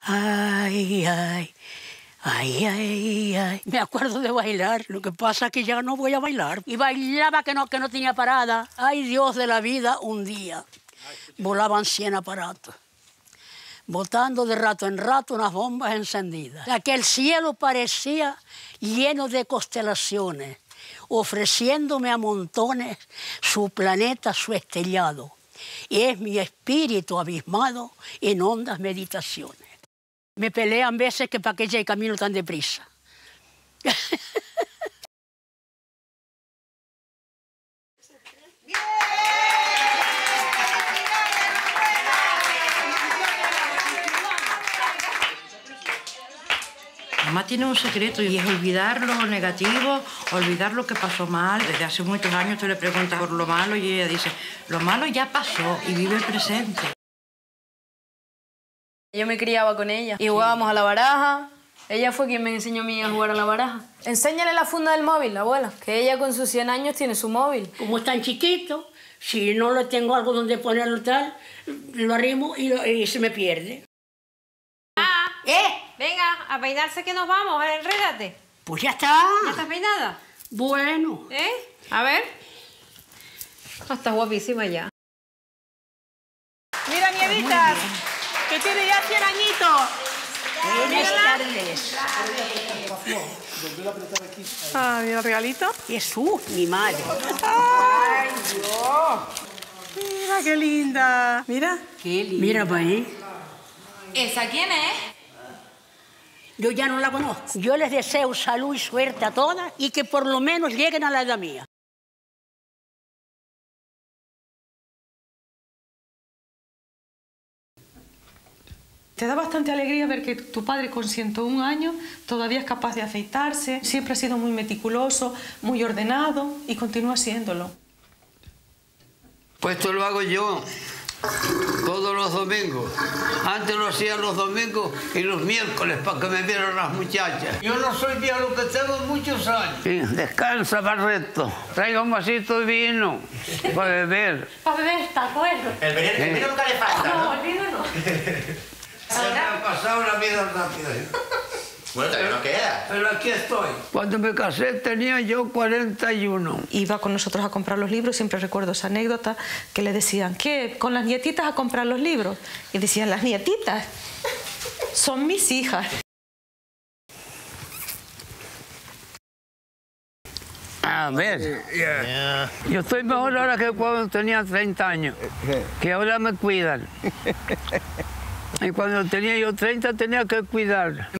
Ay, ay, ay, ay, ay. Me acuerdo de bailar, lo que pasa es que ya no voy a bailar. Y bailaba que no tenía parada. Ay, Dios de la vida, un día volaban 100 aparatos, botando de rato en rato unas bombas encendidas. Aquel cielo parecía lleno de constelaciones, ofreciéndome a montones su planeta, su estrellado. Y es mi espíritu abismado en hondas meditaciones. Me pelean veces que para qué llegue camino tan deprisa. Mamá tiene un secreto y es olvidar lo negativo, olvidar lo que pasó mal. Desde hace muchos años tú le preguntas por lo malo y ella dice, lo malo ya pasó y vive el presente. Yo me criaba con ella y jugábamos a la baraja. Ella fue quien me enseñó a mí a jugar a la baraja. Enséñale la funda del móvil, abuela, que ella con sus 100 años tiene su móvil. Como es tan chiquito, si no le tengo algo donde ponerlo tal, lo arrimo y se me pierde. Venga, a peinarse que nos vamos, enrédate. Pues ya está. ¿Ya estás peinada? Bueno. A ver. Estás guapísima ya. Mira, Nievitas, que tiene ya 100 añitos. Buenas tardes. Ah, mira el regalito. Jesús, mi madre. ¡Ay, Dios! Mira, qué linda. Mira. Qué linda. Mira para ahí. ¿Esa quién es? Yo ya no la conozco. Yo les deseo salud y suerte a todas y que por lo menos lleguen a la edad mía. Te da bastante alegría ver que tu padre con 101 años todavía es capaz de afeitarse, siempre ha sido muy meticuloso, muy ordenado y continúa siéndolo. Pues esto lo hago yo todos los domingos. Antes lo hacía los domingos y los miércoles para que me vieran las muchachas. Yo no soy viejo, que tengo muchos años. Sí, descansa, Barreto. Traiga un vasito de vino para beber. Para beber, está bueno. El vino nunca le falta, ¿no? No, el vino no. Se me ha pasado la vida rápida. Bueno, todavía no queda. Pero aquí estoy. Cuando me casé tenía yo 41. Iba con nosotros a comprar los libros, siempre recuerdo esa anécdota, que le decían, ¿qué? ¿Con las nietitas a comprar los libros? Y decían, las nietitas son mis hijas. A ver, yo estoy mejor ahora que cuando tenía 30 años, que ahora me cuidan. Y cuando tenía yo 30 tenía que cuidar.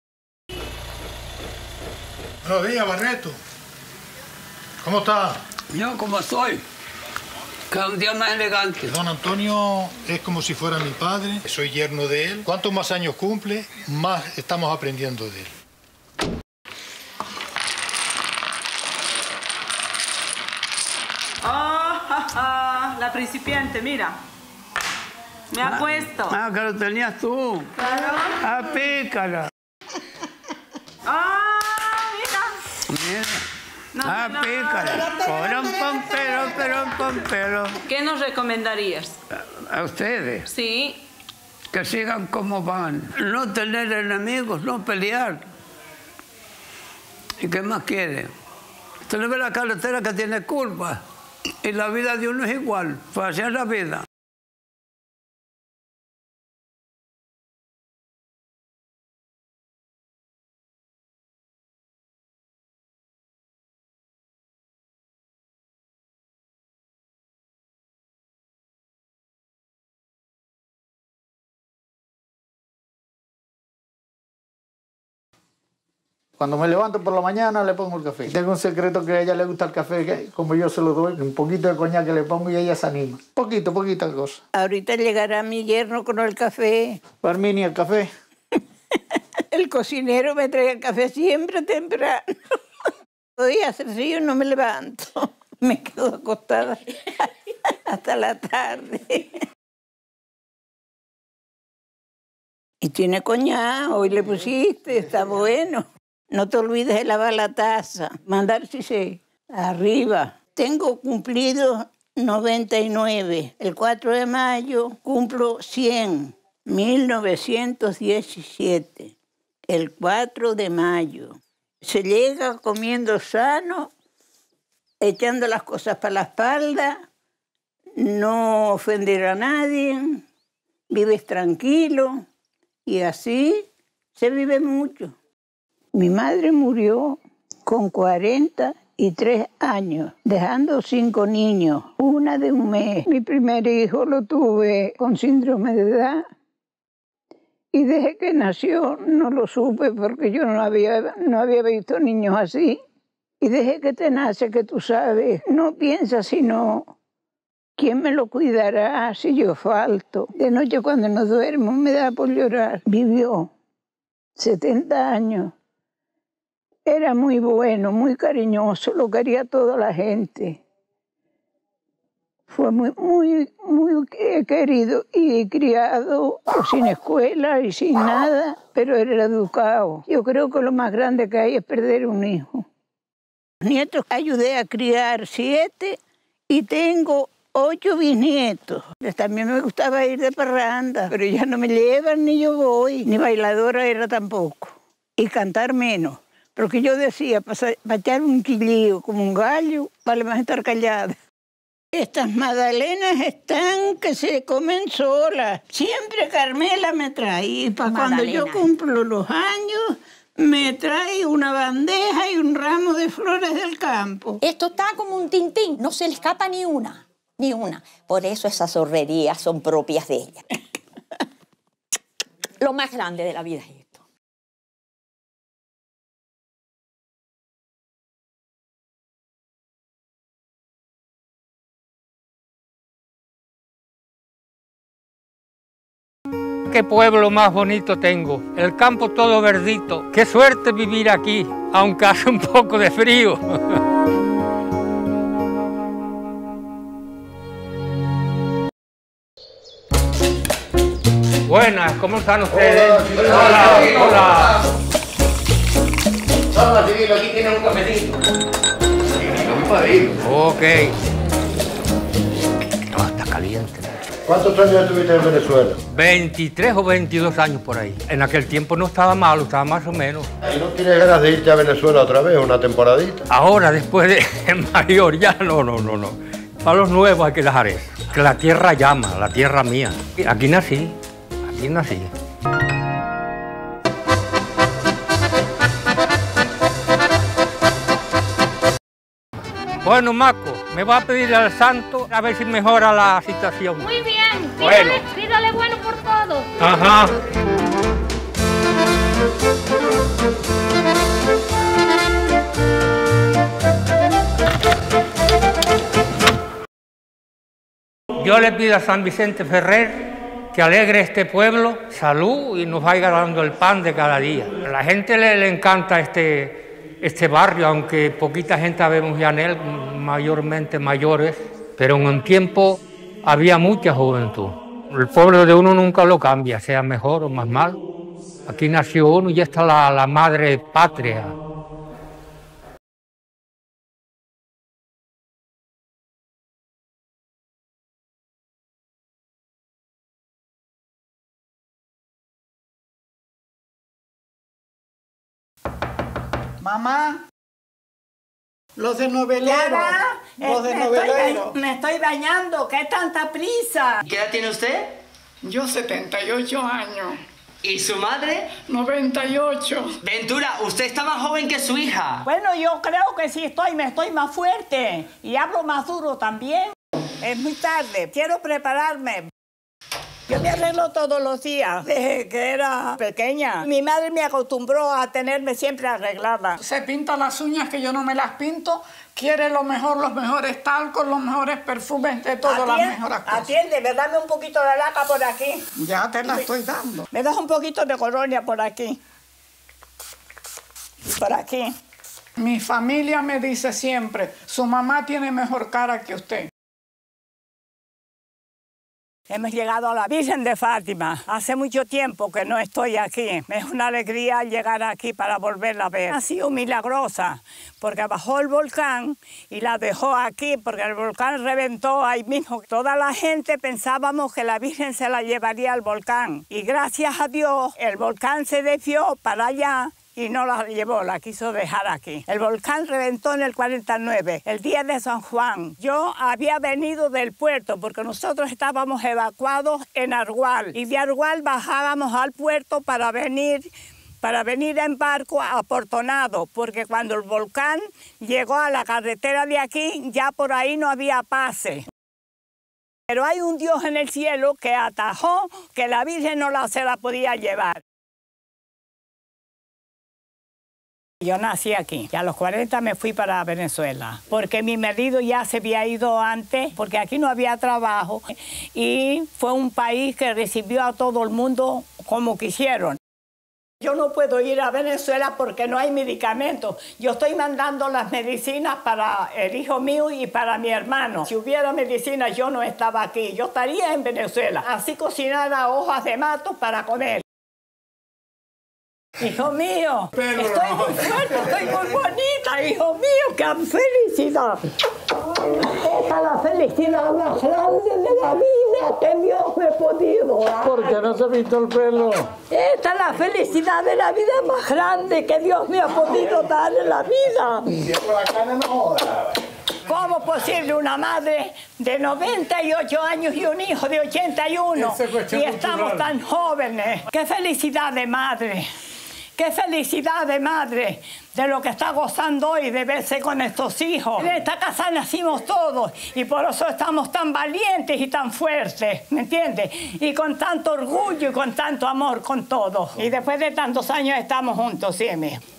Buenos días, Barreto. ¿Cómo está? Yo como soy, cada día más elegante. Don Antonio es como si fuera mi padre, soy yerno de él. Cuantos más años cumple, más estamos aprendiendo de él. La principiante, mira. Me ha puesto. Ah, que lo tenías tú. Claro. Ah, pícara. Mira. Mira. Pícara. Pero. ¿Qué nos recomendarías? A ustedes. Sí. Que sigan como van. No tener enemigos, no pelear. ¿Y qué más quiere? Usted no ve la carretera que tiene curvas. Y la vida de uno es igual. Pues así es la vida. Cuando me levanto por la mañana le pongo el café. Tengo un secreto que a ella le gusta el café, que como yo se lo doy, un poquito de coñac que le pongo y ella se anima. Poquita cosa. Ahorita llegará mi yerno con el café. Parminia, el café. El cocinero me trae el café siempre temprano. Hoy hace frío y no me levanto. Me quedo acostada hasta la tarde. Y tiene coñac, hoy le pusiste, está bueno. No te olvides de lavar la taza, mandar si se arriba. Tengo cumplido 99. El 4 de mayo cumplo 100. 1917, el 4 de mayo. Se llega comiendo sano, echando las cosas para la espalda, no ofender a nadie, vives tranquilo y así se vive mucho. Mi madre murió con 43 años, dejando 5 niños, una de 1 mes. Mi primer hijo lo tuve con síndrome de edad y desde que nació no lo supe porque yo no había visto niños así. Y desde que te nace, que tú sabes, no piensas sino ¿quién me lo cuidará si yo falto? De noche cuando no duermo me da por llorar. Vivió 70 años. Era muy bueno, muy cariñoso, lo quería toda la gente. Fue muy querido y criado sin escuela y sin nada, pero era educado. Yo creo que lo más grande que hay es perder un hijo. Nietos ayudé a criar 7 y tengo 8 bisnietos. También me gustaba ir de parranda, pero ya no me llevan ni yo voy, ni bailadora era tampoco. Y cantar menos, porque yo decía, para echar un quillío como un gallo, vale más estar callada. Estas magdalenas están que se comen solas. Siempre Carmela me trae, y para cuando yo cumplo los años, me trae una bandeja y un ramo de flores del campo. Esto está como un tintín, no se le escapa ni una, ni una. Por eso esas zorrerías son propias de ella. Lo más grande de la vida es esto. Qué pueblo más bonito tengo, el campo todo verdito. Qué suerte vivir aquí, aunque hace un poco de frío. Buenas, ¿cómo están ustedes? Hola, hola. Toma, Cirilo, aquí tienen un cafecito. Ok. No, está caliente. ¿Cuántos años estuviste en Venezuela? 23 o 22 años por ahí. En aquel tiempo no estaba malo, estaba más o menos. ¿Y no tienes ganas de irte a Venezuela otra vez, una temporadita? Ahora, después de mayor, ya no. Para los nuevos hay que dejar eso. Que la tierra llama, la tierra mía. Aquí nací. Bueno, Maco, me va a pedir al santo a ver si mejora la situación. Muy bien, bueno. Pídale bueno por todo. Ajá. Yo le pido a San Vicente Ferrer que alegre este pueblo, salud y nos vaya dando el pan de cada día. A la gente le encanta este barrio, aunque poquita gente vemos ya en él, mayormente mayores, pero en un tiempo había mucha juventud. El pueblo de uno nunca lo cambia, sea mejor o más mal. Aquí nació uno y ya está la madre patria. Mamá, los de novelero, Me estoy bañando, ¿qué tanta prisa? ¿Qué edad tiene usted? Yo 78 años. ¿Y su madre? 98. Ventura, usted está más joven que su hija. Bueno, yo creo que sí me estoy más fuerte y hablo más duro también. Es muy tarde, quiero prepararme. Yo me arreglo todos los días, desde que era pequeña. Mi madre me acostumbró a tenerme siempre arreglada. Se pinta las uñas que yo no me las pinto. Quiere lo mejor, los mejores talcos, los mejores perfumes, de todas las mejores cosas. Atiende, dame un poquito de laca por aquí. Ya te la estoy dando. Me das un poquito de colonia por aquí. Por aquí. Mi familia me dice siempre, su mamá tiene mejor cara que usted. Hemos llegado a la Virgen de Fátima. Hace mucho tiempo que no estoy aquí. Es una alegría llegar aquí para volverla a ver. Ha sido milagrosa, porque bajó el volcán y la dejó aquí, porque el volcán reventó ahí mismo. Toda la gente pensábamos que la Virgen se la llevaría al volcán. Y gracias a Dios, el volcán se desvió para allá y no la llevó, la quiso dejar aquí. El volcán reventó en el 49, el día de San Juan. Yo había venido del puerto porque nosotros estábamos evacuados en Argual y de Argual bajábamos al puerto para venir en barco a Portonado, porque cuando el volcán llegó a la carretera de aquí, ya por ahí no había pase. Pero hay un Dios en el cielo que atajó que la Virgen no se la podía llevar. Yo nací aquí y a los 40 me fui para Venezuela porque mi marido ya se había ido antes porque aquí no había trabajo y fue un país que recibió a todo el mundo como quisieron. Yo no puedo ir a Venezuela porque no hay medicamentos. Yo estoy mandando las medicinas para el hijo mío y para mi hermano. Si hubiera medicina yo no estaba aquí, yo estaría en Venezuela. Así cocinara hojas de mato para comer. Hijo mío, estoy muy fuerte, estoy muy bonita, hijo mío, qué felicidad. Esta es la felicidad más grande de la vida que Dios me ha podido dar. ¿Por qué no se ha visto el pelo? Esta es la felicidad de la vida más grande que Dios me ha podido dar en la vida. ¿Cómo es posible una madre de 98 años y un hijo de 81? Y estamos tan jóvenes. ¡Qué felicidad de madre! ¡Qué felicidad de madre de lo que está gozando hoy de verse con estos hijos! En esta casa nacimos todos y por eso estamos tan valientes y tan fuertes, ¿me entiendes? Y con tanto orgullo y con tanto amor con todos. Y después de tantos años estamos juntos, ¿sí?